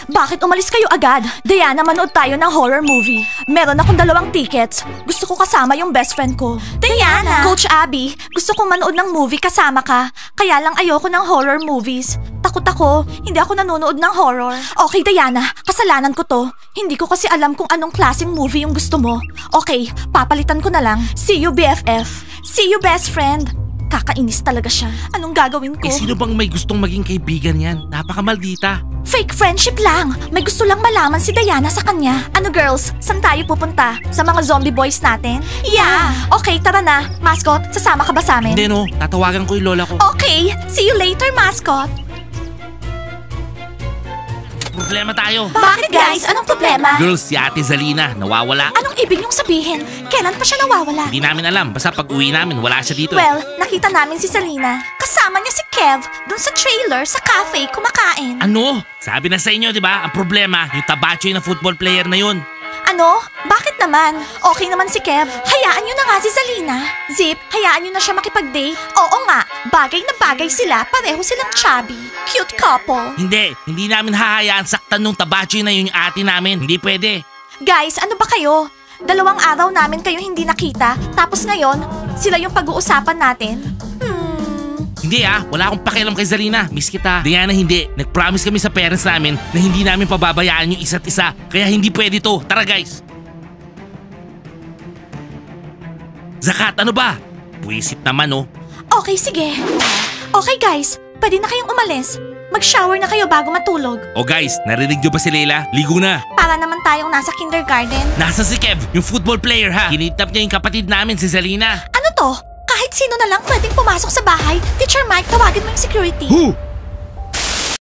Bakit umalis kayo agad? Diana, manood tayo ng horror movie. Meron akong 2 tickets. Gusto ko kasama yung best friend ko. Diana! Coach Abby, gusto kong manood ng movie kasama ka. Kaya lang ayoko ng horror movies. Takot ako. Hindi ako nanonood ng horror. Okay, Diana. Kasalanan ko to. Hindi ko kasi alam kung anong klaseng movie yung gusto mo. Okay, papalitan ko na lang. See you, BFF. See you, best friend. Kakainis talaga siya. Anong gagawin ko? Eh sino bang may gustong maging kaibigan yan? Napakamaldita. Fake friendship lang. May gusto lang malaman si Diana sa kanya. Ano girls, saan tayo pupunta? Sa mga zombie boys natin? Yeah! Okay, tara na. Mascot, sasama ka ba sa amin? Hindi no, tatawagan ko yung lola ko. Okay, see you later, mascot. Problema tayo. Bakit guys? Anong problema? Girls, si Ate Zalina, nawawala. Anong ibig niyong sabihin? Kailan pa siya nawawala? Hindi namin alam, basta pag uwi namin, wala siya dito. Well, nakita namin si Salina. Kasama niya si Kev dun sa trailer sa cafe kumakain. Ano? Sabi na sa inyo, di ba? Ang problema, yung tabachoy na football player na yun. Ano? Bakit naman? Okay naman si Kev. Hayaan niyo na nga si Zalina. Zip, hayaan niyo na siya makipag-date. Oo nga, bagay na bagay sila. Pareho silang chubby. Cute couple. Hindi namin hahayaan saktan nung tabachoy na yun yung ate namin. Hindi pwede. Guys, ano ba kayo? 2 araw namin kayo hindi nakita. Tapos ngayon, sila yung pag-uusapan natin. Hindi wala akong pakialam kay Zalina. Miss kita. Diana, hindi. Nag-promise kami sa parents namin na hindi namin pababayaan yung isa't isa. Kaya hindi pwede to. Tara guys. Zakat, ano ba? Buwisit naman oh. Okay, sige. Okay guys, pwede na kayong umalis. Mag-shower na kayo bago matulog. Oh guys, narinig nyo ba si Leila? Ligo na. Para naman tayong nasa kindergarten. Nasa si Kev, yung football player ha. Kinidnap niya yung kapatid namin, si Zalina. Ano to? Kahit sino na lang pwedeng pumasok sa bahay. Teacher Mike, tawagin mo yung security. Who?